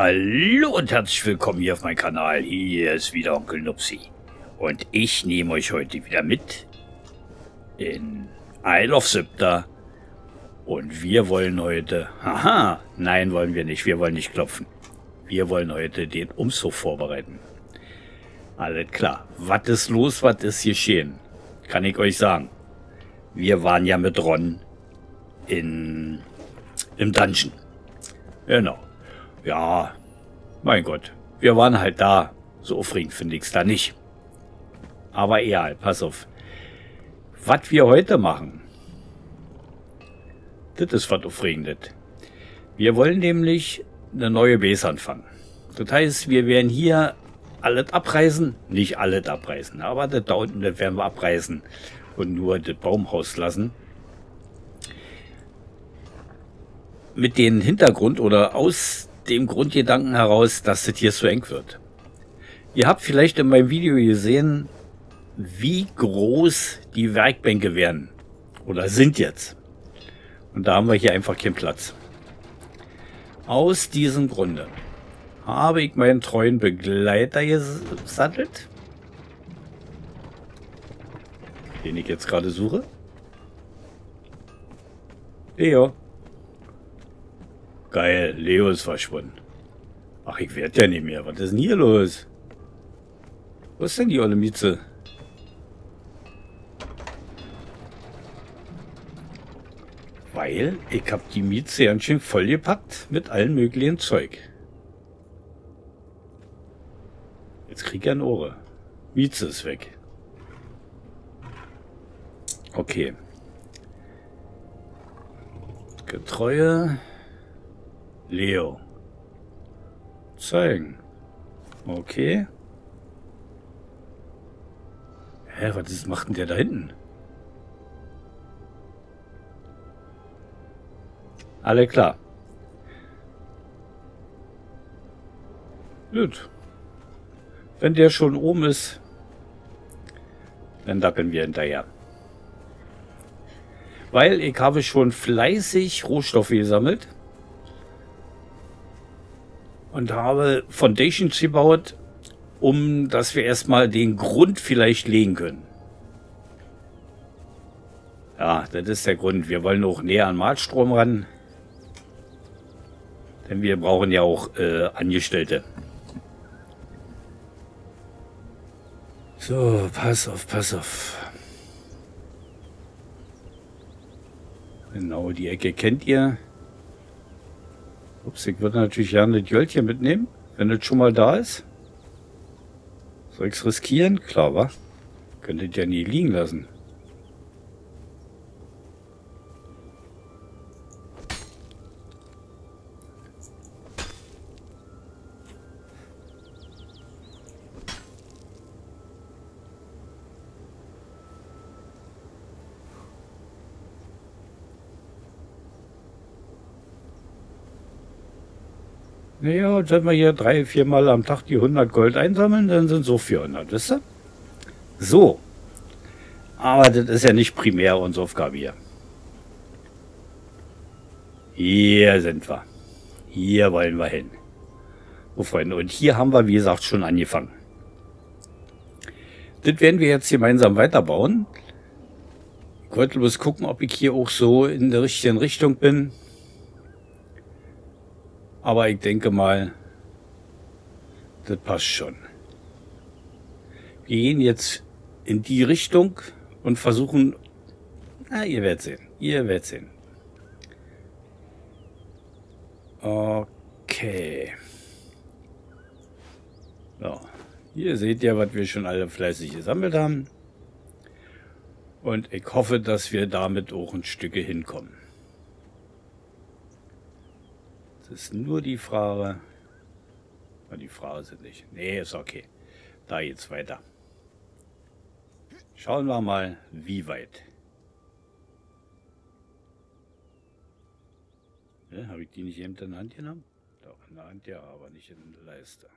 Hallo und herzlich willkommen hier auf meinem Kanal. Hier ist wieder Onkel Nupsi. Und ich nehme euch heute wieder mit in Isle of Siptah. Und wir wollen heute... Haha, nein, wollen wir nicht. Wir wollen nicht klopfen. Wir wollen heute den Umzug vorbereiten. Alles klar. Was ist los? Was ist geschehen? Kann ich euch sagen. Wir waren ja mit Ron im Dungeon. Genau. Ja, mein Gott. Wir waren halt da. So aufregend finde ich es da nicht. Aber egal, pass auf. Was wir heute machen, das ist was Aufregendes. Wir wollen nämlich eine neue Base anfangen. Das heißt, wir werden hier alles abreißen. Nicht alles abreißen, aber das da unten, das werden wir abreißen. Und nur das Baumhaus lassen. Mit dem Hintergrund oder aus dem Grundgedanken heraus, dass das hier so eng wird. Ihr habt vielleicht in meinem Video gesehen, wie groß die Werkbänke werden. Oder sind jetzt. Und da haben wir hier einfach keinen Platz. Aus diesem Grunde habe ich meinen treuen Begleiter gesattelt, den ich jetzt gerade suche. Leo. Geil, Leo ist verschwunden. Ach, ich werde ja nicht mehr. Was ist denn hier los? Wo ist denn die olle Mieze? Weil ich habe die Mieze ganz schön vollgepackt mit allen möglichen Zeug. Jetzt krieg ich ein Ohr. Mieze ist weg. Okay. Getreue. Leo. Zeigen. Okay. Hä, was macht denn der da hinten? Alle klar. Gut. Wenn der schon oben ist, dann dackeln wir hinterher. Weil ich habe schon fleißig Rohstoffe gesammelt. Und habe Foundations gebaut, dass wir erstmal den Grund vielleicht legen können. Ja, das ist der Grund. Wir wollen auch näher an Malstrom ran. Denn wir brauchen ja auch Angestellte. So, pass auf, pass auf. Genau, die Ecke kennt ihr. Ups, ich würde natürlich gerne das Jöldchen mitnehmen, wenn das schon mal da ist. Soll ich es riskieren? Klar, wa? Könntet ja nie liegen lassen. Naja, und wenn wir hier 3-4 Mal am Tag die 100 Gold einsammeln, dann sind so 400, wisst ihr? So. Aber das ist ja nicht primär unsere Aufgabe hier. Hier sind wir. Hier wollen wir hin. So, Freunde, und hier haben wir, wie gesagt, schon angefangen. Das werden wir jetzt gemeinsam weiterbauen. Ich wollte bloß gucken, ob ich hier auch so in der richtigen Richtung bin. Aber ich denke mal, das passt schon. Wir gehen jetzt in die Richtung und versuchen... Na, ihr werdet sehen. Ihr werdet sehen. Okay. So. Hier seht ihr, was wir schon alle fleißig gesammelt haben. Und ich hoffe, dass wir damit auch ein Stücke hinkommen. Das ist nur die Frage. Die Frage sind nicht. Nee, ist okay. Da geht's weiter. Schauen wir mal, wie weit. Ja, habe ich die nicht eben in der Hand genommen? Doch, in der Hand ja, aber nicht in der Leiste.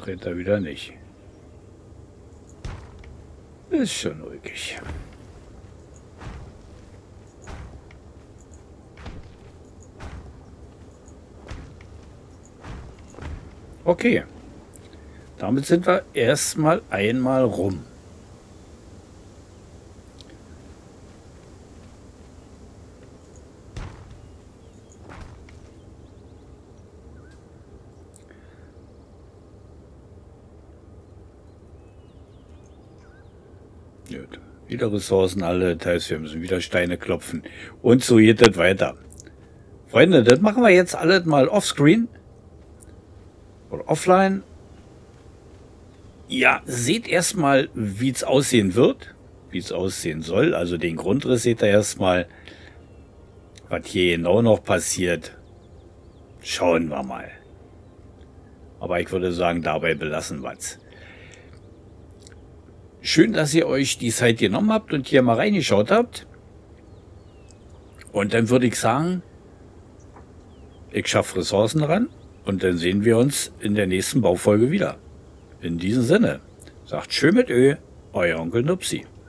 dreht er wieder nicht. Ist schon ulkig. Okay. Damit sind wir erstmal einmal rum. Gut. Wieder Ressourcen alle, das heißt, wir müssen wieder Steine klopfen. Und so geht das weiter. Freunde, das machen wir jetzt alles mal offscreen. Oder offline. Ja, seht erstmal, wie es aussehen wird. Wie es aussehen soll. Also den Grundriss seht ihr erstmal. Was hier genau noch passiert, schauen wir mal. Aber ich würde sagen, dabei belassen wir es. Schön, dass ihr euch die Zeit genommen habt und hier mal reingeschaut habt. Und dann würde ich sagen, ich schaffe Ressourcen ran und dann sehen wir uns in der nächsten Baufolge wieder. In diesem Sinne, sagt schön mit Ö, euer Onkel Nupsi.